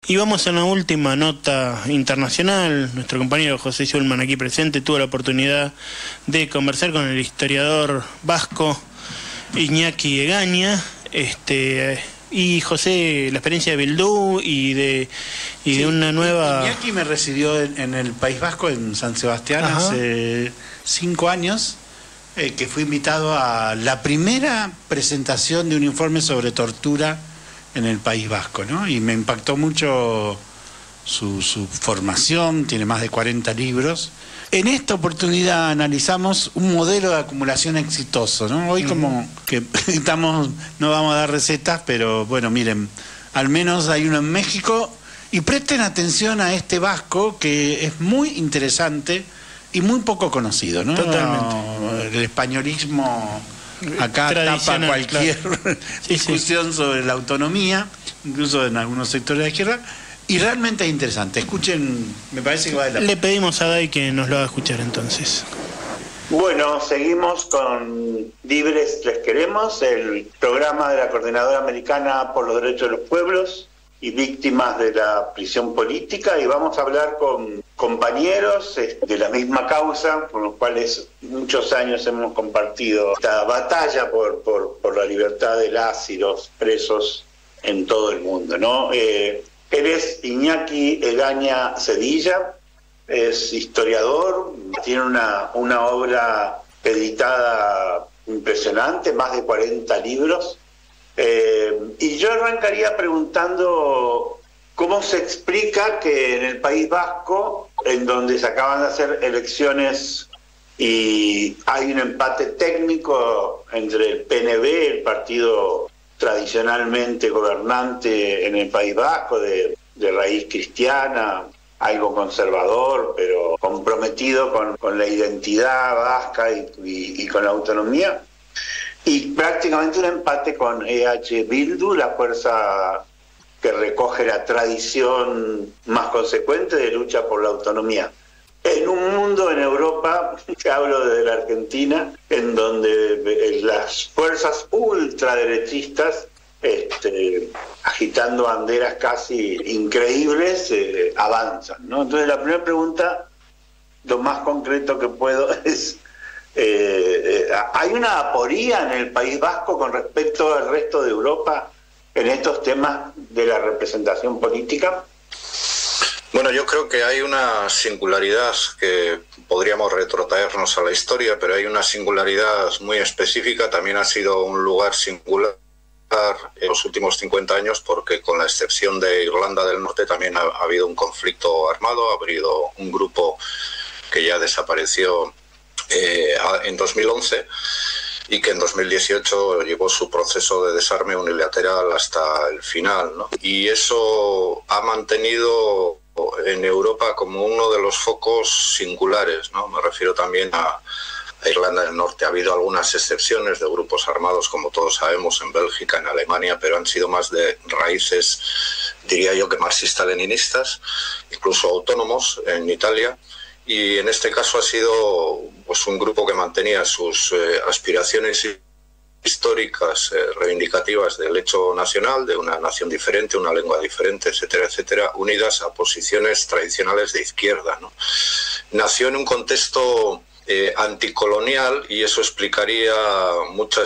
Y vamos a la última nota internacional. Nuestro compañero José Schulman, aquí presente, tuvo la oportunidad de conversar con el historiador vasco Iñaki Egaña. Y José, la experiencia de Bildu y de una nueva... Iñaki me recibió en el País Vasco, en San Sebastián, hace 5 años, que fui invitado a la primera presentación de un informe sobre tortura en el País Vasco, ¿no? Y me impactó mucho su formación, tiene más de 40 libros. En esta oportunidad analizamos un modelo de acumulación exitoso, ¿no? Hoy como que no vamos a dar recetas, pero bueno, miren, al menos hay uno en México, y presten atención a este vasco que es muy interesante y muy poco conocido, ¿no? Totalmente. El españolismo acá tapa cualquier discusión sobre la autonomía, incluso en algunos sectores de la izquierda, y realmente es interesante. Escuchen, me parece que vale la pena. Le pedimos a Dai que nos lo haga escuchar entonces. Bueno, seguimos con Libres Les Queremos, el programa de la Coordinadora Americana por los Derechos de los Pueblos y Víctimas de la Prisión Política, y vamos a hablar con compañeros de la misma causa, con los cuales muchos años hemos compartido esta batalla por la libertad de las y los presos en todo el mundo, ¿no? Él es Iñaki Egaña Zedilla, es historiador, tiene una obra editada impresionante, más de 40 libros, y yo arrancaría preguntando cómo se explica que en el País Vasco, en donde se acaban de hacer elecciones y hay un empate técnico entre el PNV, el partido tradicionalmente gobernante en el País Vasco, de raíz cristiana, algo conservador, pero comprometido con la identidad vasca y con la autonomía, y prácticamente un empate con EH Bildu, la fuerza que recoge la tradición más consecuente de lucha por la autonomía. En un mundo, en Europa, que hablo desde la Argentina, en donde las fuerzas ultraderechistas, agitando banderas casi increíbles, avanzan, ¿no? Entonces la primera pregunta, lo más concreto que puedo, es ¿hay una aporía en el País Vasco con respecto al resto de Europa en estos temas de la representación política? Bueno, yo creo que hay una singularidad que podríamos retrotraernos a la historia, pero hay una singularidad muy específica. También ha sido un lugar singular en los últimos 50 años, porque con la excepción de Irlanda del Norte también ha habido un conflicto armado, ha habido un grupo que ya desapareció en 2011 y que en 2018 llevó su proceso de desarme unilateral hasta el final, ¿no? Y eso ha mantenido en Europa como uno de los focos singulares, ¿no? Me refiero también a Irlanda del Norte. Ha habido algunas excepciones de grupos armados, como todos sabemos, en Bélgica, en Alemania, pero han sido más de raíces, diría yo, que marxista-leninistas, incluso autónomos en Italia. Y en este caso ha sido pues un grupo que mantenía sus aspiraciones históricas, reivindicativas del hecho nacional, de una nación diferente, una lengua diferente, etcétera, etcétera, unidas a posiciones tradicionales de izquierda, ¿no? Nació en un contexto anticolonial, y eso explicaría mucho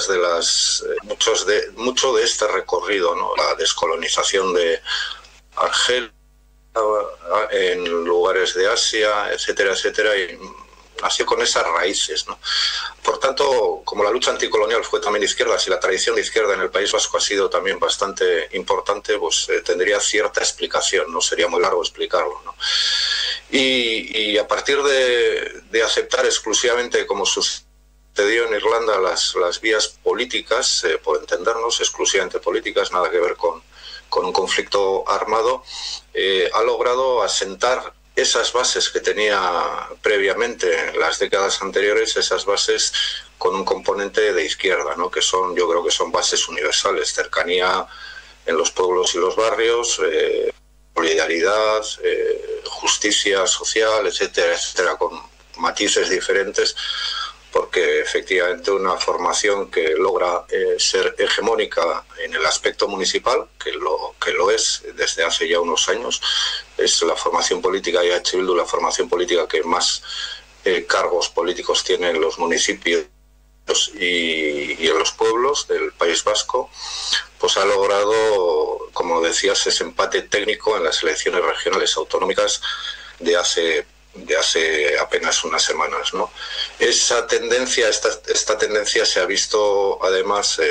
de este recorrido, ¿no? La descolonización de Argelia en lugares de Asia, etcétera, etcétera, y nació con esas raíces, ¿no? Por tanto, como la lucha anticolonial fue también de izquierdas y la tradición de izquierda en el País Vasco ha sido también bastante importante, pues tendría cierta explicación, no sería muy largo explicarlo, ¿no? Y a partir de aceptar exclusivamente, como sucedió en Irlanda, las vías políticas, por entendernos, exclusivamente políticas, nada que ver con un conflicto armado, ha logrado asentar esas bases que tenía previamente en las décadas anteriores, esas bases con un componente de izquierda, ¿no? Que son, yo creo que son bases universales: cercanía en los pueblos y los barrios, solidaridad, justicia social, etcétera, etcétera, con matices diferentes, porque efectivamente una formación que logra ser hegemónica en el aspecto municipal, que lo es desde hace ya unos años, es la formación política de EH Bildu, la formación política que más cargos políticos tiene en los municipios y en los pueblos del País Vasco, pues ha logrado, como decías, ese empate técnico en las elecciones regionales autonómicas de hace apenas unas semanas, ¿no? Esa tendencia, esta tendencia se ha visto además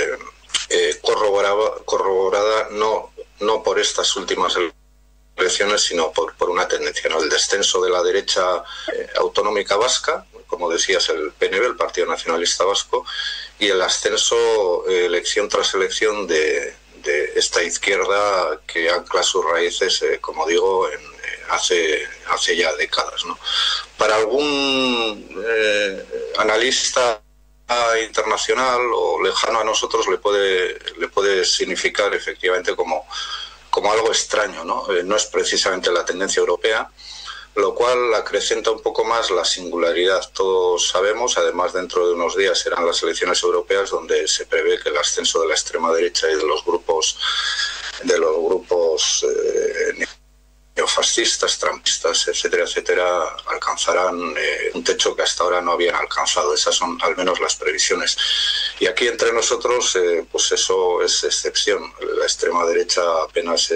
corroborada no por estas últimas elecciones, sino por una tendencia, ¿no? El descenso de la derecha autonómica vasca, como decías, el PNV, el Partido Nacionalista Vasco, y el ascenso elección tras elección de esta izquierda que ancla sus raíces, como digo, hace ya décadas, ¿no? Para algún analista internacional o lejano a nosotros le puede significar efectivamente como algo extraño, ¿no? No es precisamente la tendencia europea, lo cual acrecenta un poco más la singularidad. Todos sabemos, además dentro de unos días serán las elecciones europeas, donde se prevé que el ascenso de la extrema derecha y de los grupos neofascistas, trampistas, etcétera, etcétera, alcanzarán un techo que hasta ahora no habían alcanzado. Esas son al menos las previsiones. Y aquí entre nosotros, pues eso es excepción. La extrema derecha apenas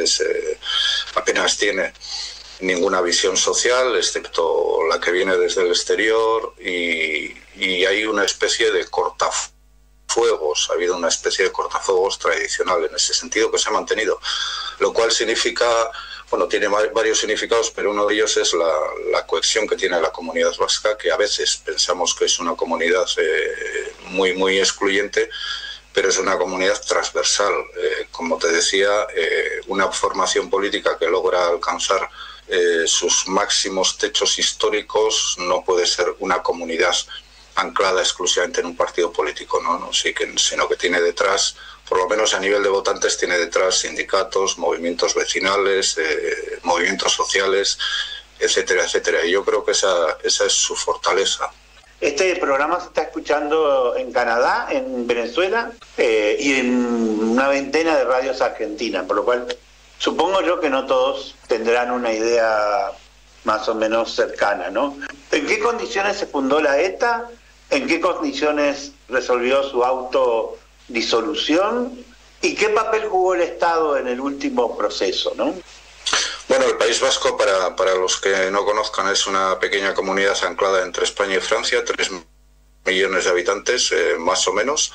tiene ninguna visión social, excepto la que viene desde el exterior, y hay una especie de cortafuegos, ha habido una especie de cortafuegos tradicional en ese sentido que se ha mantenido, lo cual significa, bueno, tiene varios significados, pero uno de ellos es la cohesión que tiene la comunidad vasca, que a veces pensamos que es una comunidad muy, muy excluyente, pero es una comunidad transversal. Como te decía, una formación política que logra alcanzar sus máximos techos históricos no puede ser una comunidad anclada exclusivamente en un partido político, ¿no? Sino que tiene detrás, por lo menos a nivel de votantes, tiene detrás sindicatos, movimientos vecinales, movimientos sociales, etcétera, etcétera. Y yo creo que esa es su fortaleza. Este programa se está escuchando en Canadá, en Venezuela y en una veintena de radios argentinas, por lo cual supongo yo que no todos tendrán una idea más o menos cercana, ¿no? ¿En qué condiciones se fundó la ETA? ¿En qué condiciones resolvió su autodisolución? ¿Y qué papel jugó el Estado en el último proceso, no? Bueno, el País Vasco, para los que no conozcan, es una pequeña comunidad anclada entre España y Francia, 3 millones de habitantes, más o menos.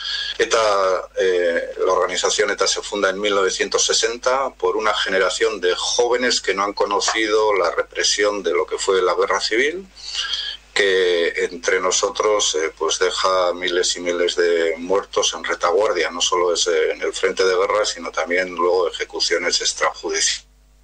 La organización ETA se funda en 1960 por una generación de jóvenes que no han conocido la represión de lo que fue la guerra civil, que entre nosotros pues deja miles y miles de muertos en retaguardia. No solo es en el frente de guerra, sino también luego ejecuciones extrajudiciales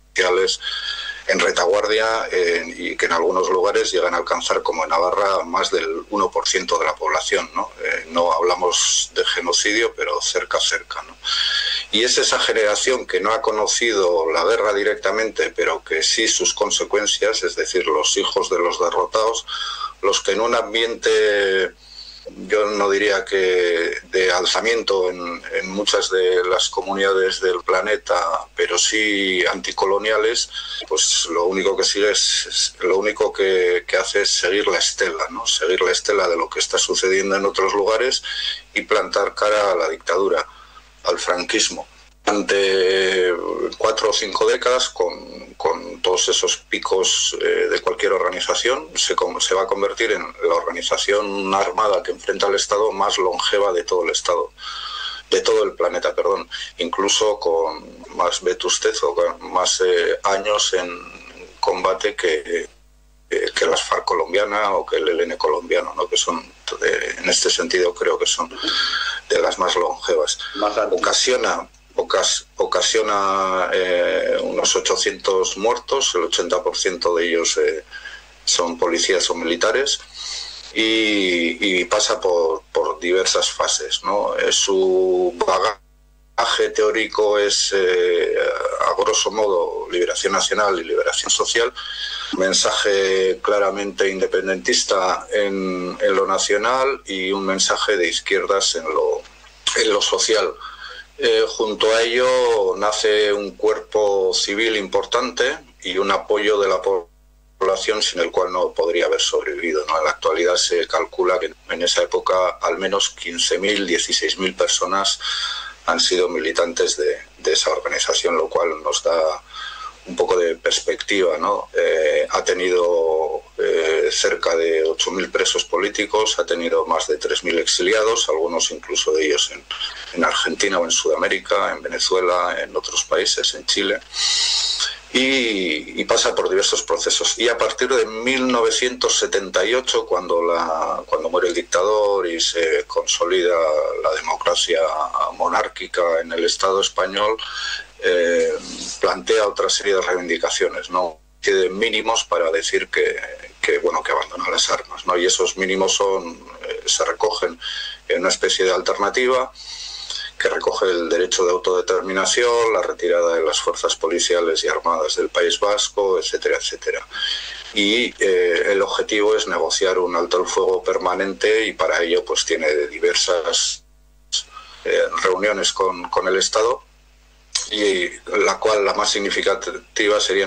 en retaguardia, y que en algunos lugares llegan a alcanzar, como en Navarra, más del 1% de la población, ¿no? No hablamos de genocidio, pero cerca, ¿no? Y es esa generación que no ha conocido la guerra directamente, pero que sí sus consecuencias, es decir, los hijos de los derrotados, los que en un ambiente, yo no diría que de alzamiento en muchas de las comunidades del planeta, pero sí anticoloniales, pues lo único que sigue lo único que hace es seguir la estela, ¿no? Seguir la estela de lo que está sucediendo en otros lugares y plantar cara a la dictadura, al franquismo. Durante 4 o 5 décadas, con todos esos picos de cualquier organización, se va a convertir en la organización armada que enfrenta al Estado más longeva de todo el Estado, de todo el planeta, perdón, incluso con más vetustez o con más años en combate que las FARC colombiana o que el ELN colombiano, ¿no? Que son, en este sentido, creo que son de las más longevas. Ocasiona unos 800 muertos, el 80% de ellos son policías o militares, y pasa por diversas fases, ¿no? Su bagaje teórico es a grosso modo, liberación nacional y liberación social, mensaje claramente independentista en lo nacional y un mensaje de izquierdas en lo social. Junto a ello nace un cuerpo civil importante y un apoyo de la población sin el cual no podría haber sobrevivido, ¿no? En la actualidad se calcula que en esa época al menos 15.000, 16.000 personas han sido militantes de esa organización, lo cual nos da un poco de perspectiva, ¿no? Ha tenido cerca de 8.000 presos políticos, ha tenido más de 3.000 exiliados, algunos incluso de ellos en Argentina o en Sudamérica, en Venezuela, en otros países, en Chile, y pasa por diversos procesos. Y a partir de 1978, cuando muere el dictador y se consolida la democracia monárquica en el Estado español, plantea otra serie de reivindicaciones, ¿no? De mínimos para decir que abandona las armas, ¿no? Y esos mínimos se recogen en una especie de alternativa que recoge el derecho de autodeterminación, la retirada de las fuerzas policiales y armadas del País Vasco, etcétera, etcétera. Y el objetivo es negociar un alto el fuego permanente, y para ello pues tiene diversas reuniones con el Estado, y la más significativa sería en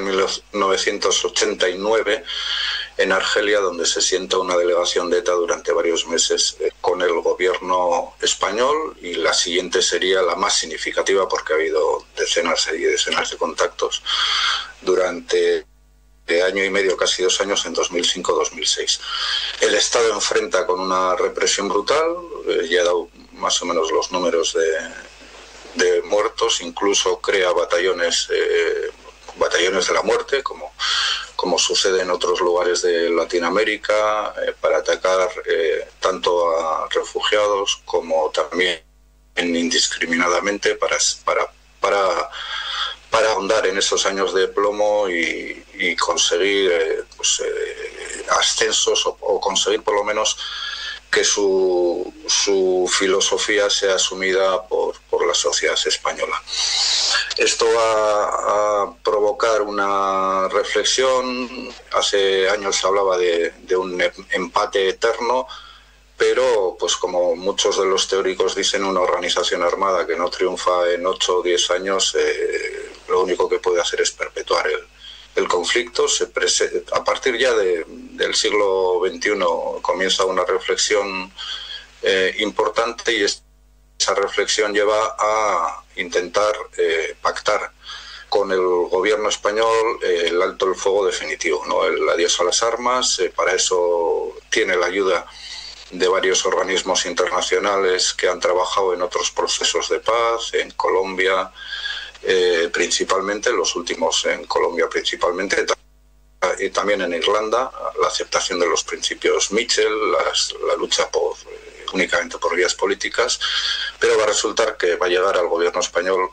1989 en Argelia, donde se sienta una delegación de ETA durante varios meses con el gobierno español, y la siguiente sería la más significativa porque ha habido decenas y decenas de contactos durante año y medio, casi 2 años, en 2005-2006. El Estado enfrenta con una represión brutal, ya he dado más o menos los números de muertos, incluso crea batallones de la muerte, como sucede en otros lugares de Latinoamérica, para atacar tanto a refugiados como también indiscriminadamente para ahondar en esos años de plomo y conseguir ascensos o conseguir por lo menos que su filosofía sea asumida por la sociedad española. Esto va a provocar una reflexión. Hace años se hablaba de un empate eterno, pero pues como muchos de los teóricos dicen, una organización armada que no triunfa en 8 o 10 años, lo único que puede hacer es perpetuar el conflicto. A partir ya del siglo XXI comienza una reflexión importante, y esa reflexión lleva a intentar pactar con el gobierno español el alto el fuego definitivo, ¿no? El adiós a las armas. Para eso tiene la ayuda de varios organismos internacionales que han trabajado en otros procesos de paz, en Colombia principalmente, los últimos en Colombia principalmente, y también en Irlanda, la aceptación de los principios Mitchell, la lucha únicamente por vías políticas. Pero va a resultar que va a llegar al gobierno español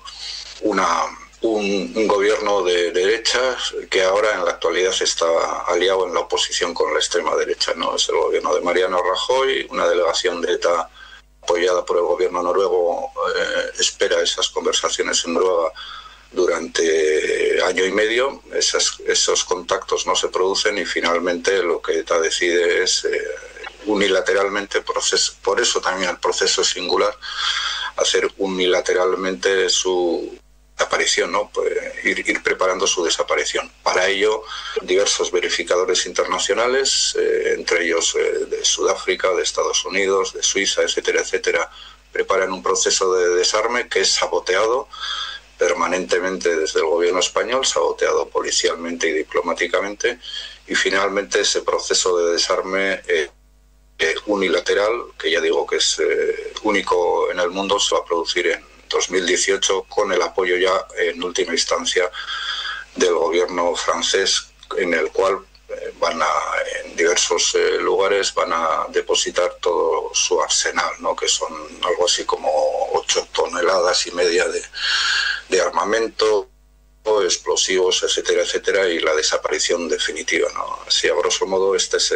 un gobierno de derechas que ahora en la actualidad está aliado en la oposición con la extrema derecha, ¿no? Es el gobierno de Mariano Rajoy. Una delegación de ETA apoyada por el gobierno noruego espera esas conversaciones en Noruega durante año y medio. Esos contactos no se producen, y finalmente lo que ETA decide es unilateralmente, por eso también el proceso es singular, hacer unilateralmente su desaparición, ¿no? Pues ir preparando su desaparición. Para ello, diversos verificadores internacionales, entre ellos de Sudáfrica, de Estados Unidos, de Suiza, etcétera, etcétera, preparan un proceso de desarme que es saboteado permanentemente desde el gobierno español, saboteado policialmente y diplomáticamente, y finalmente ese proceso de desarme unilateral, que ya digo que es único en el mundo, se va a producir en 2018 con el apoyo ya en última instancia del gobierno francés, en el cual en diversos lugares van a depositar todo su arsenal, ¿no? Que son algo así como 8,5 toneladas de armamento, explosivos, etcétera, etcétera, y la desaparición definitiva, ¿no? Así, a grosso modo, este es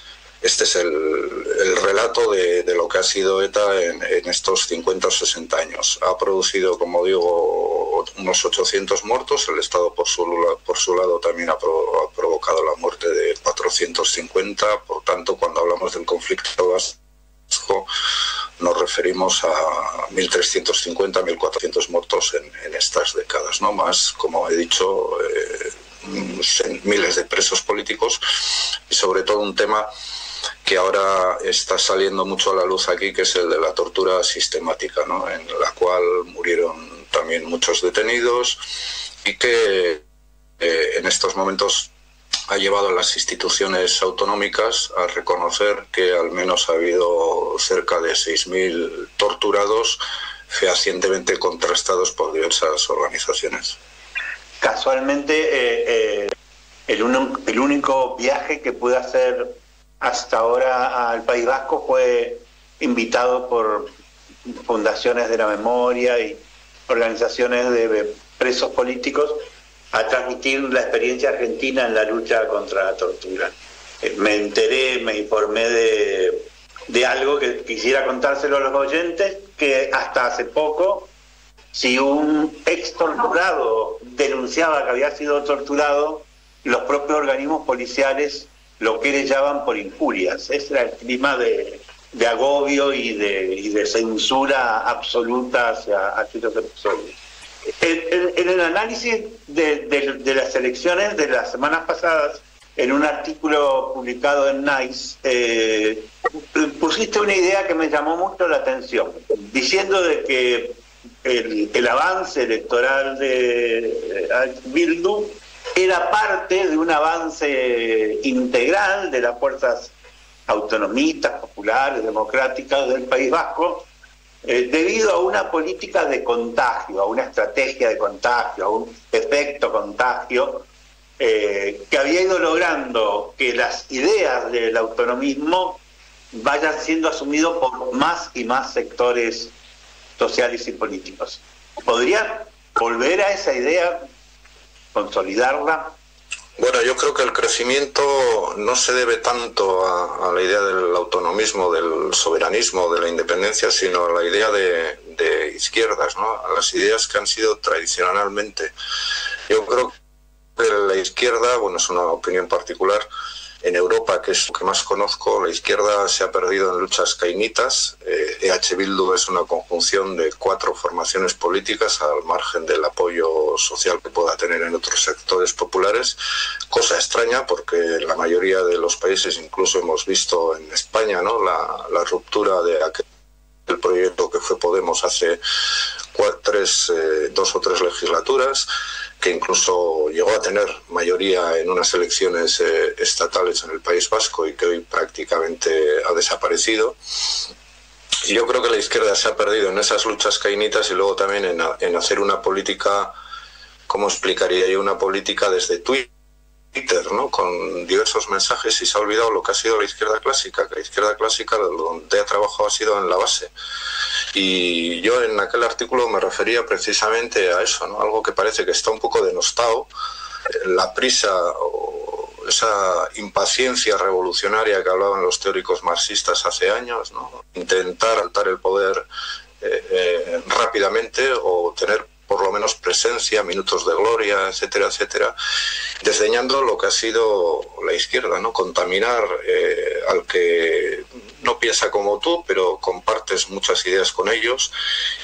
el relato de lo que ha sido ETA en estos 50 o 60 años. Ha producido, como digo, unos 800 muertos. El Estado por su lado también ha provocado la muerte de 450. Por tanto, cuando hablamos del conflicto vasco, nos referimos a 1.350, 1.400 muertos en estas décadas, ¿no? Más, como he dicho, miles de presos políticos y sobre todo un tema que ahora está saliendo mucho a la luz aquí, que es el de la tortura sistemática, ¿no? En la cual murieron también muchos detenidos y que en estos momentos ha llevado a las instituciones autonómicas a reconocer que al menos ha habido cerca de 6.000 torturados, fehacientemente contrastados por diversas organizaciones. Casualmente, el único viaje que pude hacer hasta ahora al País Vasco fue invitado por fundaciones de la memoria y organizaciones de presos políticos a transmitir la experiencia argentina en la lucha contra la tortura. Me informé de algo que quisiera contárselo a los oyentes, que hasta hace poco, si un ex torturado denunciaba que había sido torturado, los propios organismos policiales lo querellaban por injurias. Ese era el clima de agobio y de censura absoluta hacia aquellos episodios. En el análisis de las elecciones de las semanas pasadas, en un artículo publicado en NICE, pusiste una idea que me llamó mucho la atención, diciendo de que el avance electoral de Bildu era parte de un avance integral de las fuerzas autonomistas, populares, democráticas del País Vasco, debido a una política de contagio, a una estrategia de contagio, a un efecto contagio, que había ido logrando que las ideas del autonomismo vayan siendo asumidos por más y más sectores sociales y políticos. ¿Podría volver a esa idea, consolidarla? Bueno, yo creo que el crecimiento no se debe tanto a la idea del autonomismo, del soberanismo, de la independencia, sino a la idea de izquierdas, ¿no? A las ideas que han sido tradicionalmente. Yo creo que la izquierda, bueno, es una opinión particular, en Europa, que es lo que más conozco, la izquierda se ha perdido en luchas cainitas. EH Bildu es una conjunción de 4 formaciones políticas al margen del apoyo social que pueda tener en otros sectores populares. Cosa extraña porque en la mayoría de los países, incluso hemos visto en España, ¿no?, la ruptura de aquel proyecto que fue Podemos hace 2 o 3 legislaturas, que incluso llegó a tener mayoría en unas elecciones estatales en el País Vasco y que hoy prácticamente ha desaparecido. Y yo creo que la izquierda se ha perdido en esas luchas cainitas y luego también en hacer una política, ¿cómo explicaría yo? Una política desde Twitter, ¿no?, con diversos mensajes, y se ha olvidado lo que ha sido la izquierda clásica, que la izquierda clásica donde ha trabajado ha sido en la base. Y yo en aquel artículo me refería precisamente a eso, ¿no?, algo que parece que está un poco denostado, la prisa o esa impaciencia revolucionaria que hablaban los teóricos marxistas hace años, ¿no?, intentar alzar el poder rápidamente o tener por lo menos presencia, minutos de gloria, etcétera, etcétera, desdeñando lo que ha sido la izquierda, ¿no?, contaminar al que no piensa como tú, pero compartes muchas ideas con ellos,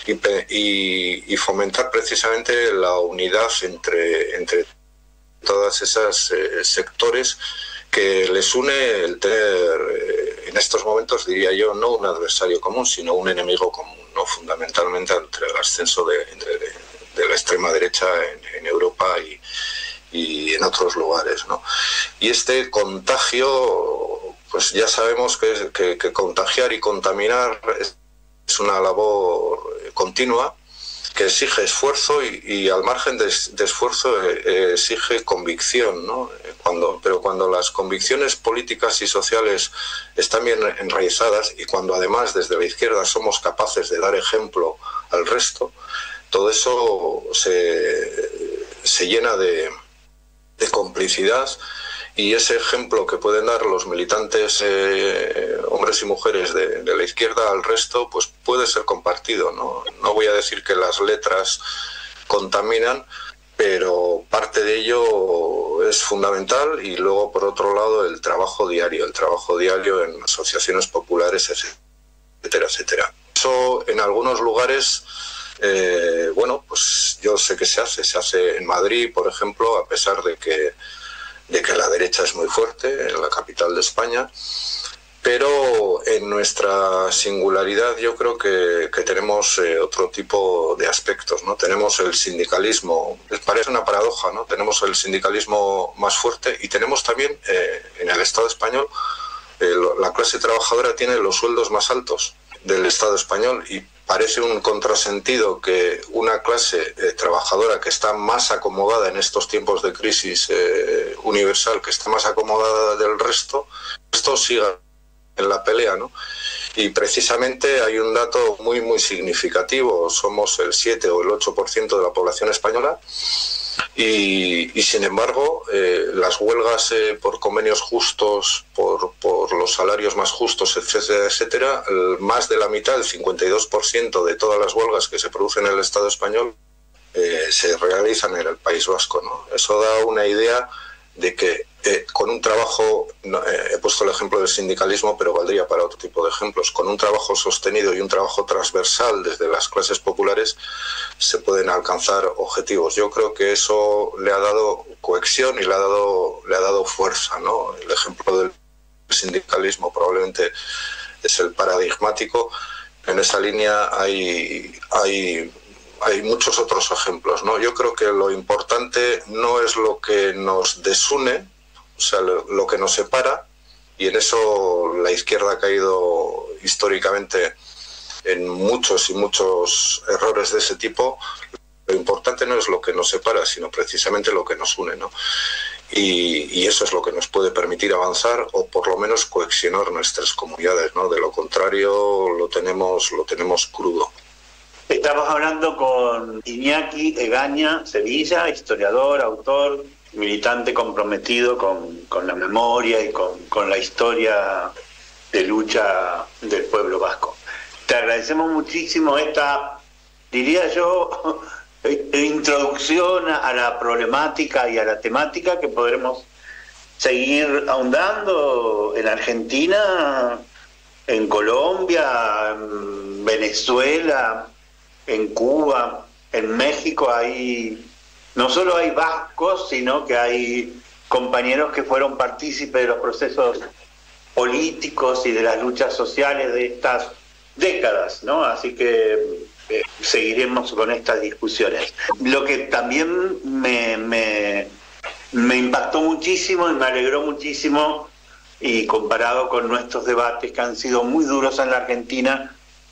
y fomentar precisamente la unidad entre todas esas sectores que les une el tener, en estos momentos diría yo, no un adversario común, sino un enemigo común, ¿no?, fundamentalmente entre el ascenso de la extrema derecha en Europa y en otros lugares, ¿no? Y este contagio, pues ya sabemos que contagiar y contaminar es una labor continua que exige esfuerzo y al margen de esfuerzo exige convicción, ¿no? Pero cuando las convicciones políticas y sociales están bien enraizadas y cuando además desde la izquierda somos capaces de dar ejemplo al resto, todo eso se llena de complicidad, y ese ejemplo que pueden dar los militantes hombres y mujeres de la izquierda al resto, pues puede ser compartido, ¿no? No voy a decir que las letras contaminan, pero parte de ello es fundamental. Y luego, por otro lado, el trabajo diario en asociaciones populares, etcétera, etcétera. Eso en algunos lugares, bueno, pues yo sé que se hace en Madrid, por ejemplo, a pesar de que la derecha es muy fuerte, en la capital de España. Pero en nuestra singularidad yo creo que tenemos otro tipo de aspectos, ¿no? Tenemos el sindicalismo, parece una paradoja, ¿no? Tenemos el sindicalismo más fuerte y tenemos también en el Estado español la clase trabajadora tiene los sueldos más altos del Estado español, y parece un contrasentido que una clase trabajadora que está más acomodada en estos tiempos de crisis universal, que está más acomodada del resto, esto siga en la pelea, ¿no? Y precisamente hay un dato muy, muy significativo. Somos el 7 o el 8% de la población española y sin embargo, las huelgas por convenios justos, por los salarios más justos, etcétera, etcétera, más de la mitad, el 52% de todas las huelgas que se producen en el Estado español se realizan en el País Vasco, ¿no? Eso da una idea de que con un trabajo, he puesto el ejemplo del sindicalismo, pero valdría para otro tipo de ejemplos, con un trabajo sostenido y un trabajo transversal desde las clases populares se pueden alcanzar objetivos. Yo creo que eso le ha dado cohesión y le ha dado fuerza, ¿no? El ejemplo del sindicalismo probablemente es el paradigmático. En esa línea hay muchos otros ejemplos, ¿no? Yo creo que lo importante no es lo que nos desune, o sea, lo que nos separa, y en eso la izquierda ha caído históricamente en muchos y muchos errores de ese tipo. Lo importante no es lo que nos separa, sino precisamente lo que nos une, ¿no? Y eso es lo que nos puede permitir avanzar o por lo menos cohesionar nuestras comunidades, ¿no? De lo contrario lo tenemos crudo. Estamos hablando con Iñaki Egaña Sevilla, historiador, autor, militante comprometido con la memoria y con la historia de lucha del pueblo vasco. Te agradecemos muchísimo esta, diría yo, introducción a la problemática y a la temática que podremos seguir ahondando en Argentina, en Colombia, en Venezuela, en Cuba, en México. No solo hay vascos, sino que hay compañeros que fueron partícipes de los procesos políticos y de las luchas sociales de estas décadas, ¿no? Así que seguiremos con estas discusiones. Lo que también me impactó muchísimo y me alegró muchísimo, y comparado con nuestros debates que han sido muy duros en la Argentina,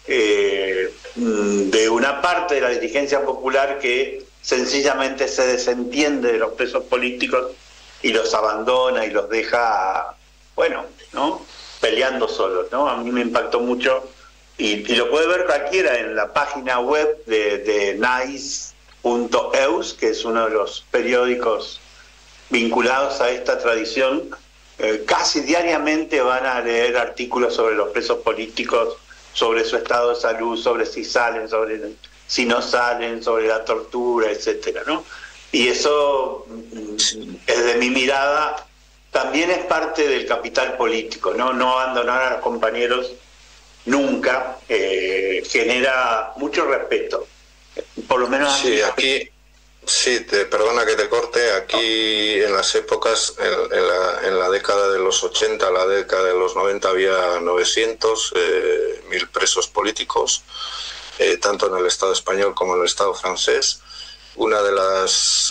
de una parte de la dirigencia popular que sencillamente se desentiende de los presos políticos y los abandona y los deja, bueno, ¿no?, peleando solos, ¿no? A mí me impactó mucho, y lo puede ver cualquiera en la página web de nais.eus, que es uno de los periódicos vinculados a esta tradición. Casi diariamente van a leer artículos sobre los presos políticos, sobre su estado de salud, sobre si salen, sobre si no salen, sobre la tortura, etcétera, ¿no? Y eso, desde mi mirada, también es parte del capital político, ¿no? No abandonar a los compañeros nunca genera mucho respeto, por lo menos. Sí, aquí, sí, perdona que te corte, aquí en las épocas, en la década de los 80, la década de los 90, había 900.000 presos políticos, tanto en el Estado español como en el Estado francés. Una de las,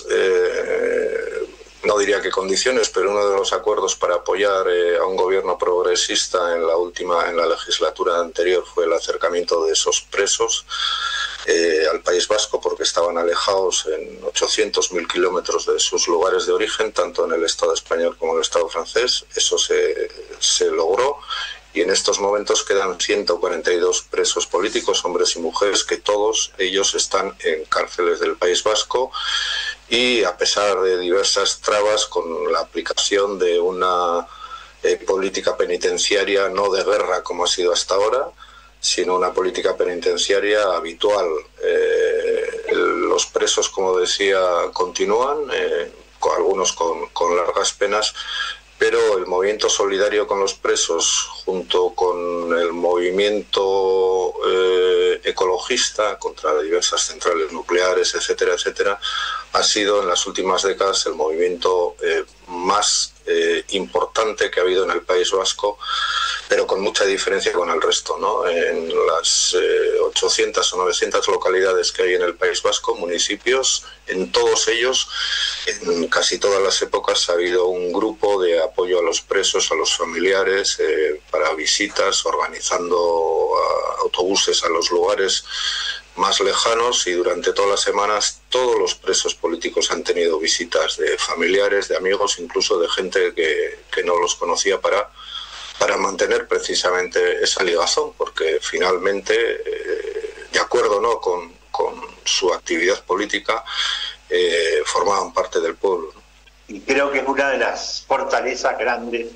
no diría que condiciones, pero uno de los acuerdos para apoyar a un gobierno progresista en la legislatura anterior fue el acercamiento de esos presos al País Vasco, porque estaban alejados en 800.000 kilómetros de sus lugares de origen, tanto en el Estado español como en el Estado francés. Eso se logró, y en estos momentos quedan 142 presos políticos, hombres y mujeres, que todos ellos están en cárceles del País Vasco, y a pesar de diversas trabas, con la aplicación de una política penitenciaria no de guerra como ha sido hasta ahora, sino una política penitenciaria habitual. Los presos, como decía, continúan, algunos con largas penas, pero el movimiento solidario con los presos, junto con el movimiento ecologista contra diversas centrales nucleares, etcétera, etcétera, ha sido en las últimas décadas el movimiento más importante que ha habido en el País Vasco, pero con mucha diferencia con el resto, ¿no? En las 800 o 900 localidades que hay en el País Vasco, municipios, en todos ellos, en casi todas las épocas, ha habido un grupo de apoyo a los presos, a los familiares, para visitas, organizando autobuses a los lugares más lejanos, y durante todas las semanas todos los presos políticos han tenido visitas de familiares, de amigos, incluso de gente que no los conocía, para mantener precisamente esa ligazón, porque finalmente, de acuerdo, ¿no?, con su actividad política, formaban parte del pueblo, ¿no? Y creo que es una de las fortalezas grandes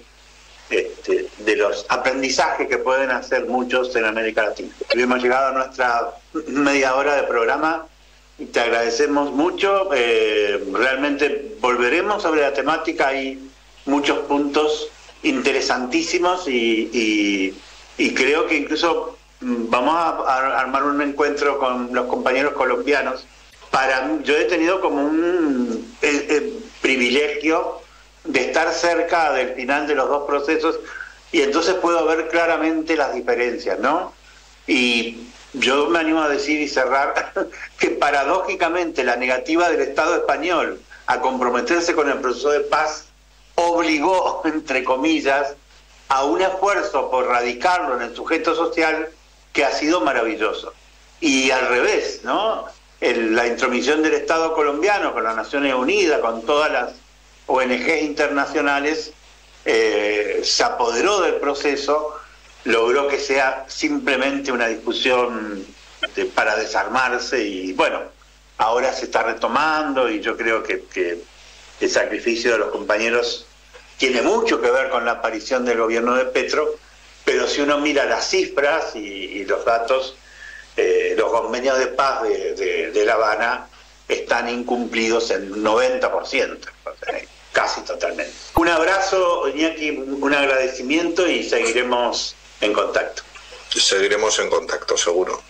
de los aprendizajes que pueden hacer muchos en América Latina. Hemos llegado a nuestra media hora de programa y te agradecemos mucho. Realmente volveremos sobre la temática. Hay muchos puntos interesantísimos y creo que incluso vamos a armar un encuentro con los compañeros colombianos. Yo he tenido como un privilegio de estar cerca del final de los dos procesos, y entonces puedo ver claramente las diferencias, ¿no? Y yo me animo a decir y cerrar que paradójicamente la negativa del Estado español a comprometerse con el proceso de paz obligó, entre comillas, a un esfuerzo por radicarlo en el sujeto social que ha sido maravilloso. Y al revés, ¿no? La intromisión del Estado colombiano con las Naciones Unidas, con todas las ONGs internacionales, se apoderó del proceso, logró que sea simplemente una discusión para desarmarse, y bueno, ahora se está retomando, y yo creo que el sacrificio de los compañeros tiene mucho que ver con la aparición del gobierno de Petro, pero si uno mira las cifras y los datos, los convenios de paz de La Habana están incumplidos en 90%, casi totalmente. Un abrazo, Iñaki, un agradecimiento, y seguiremos en contacto. Seguiremos en contacto, seguro.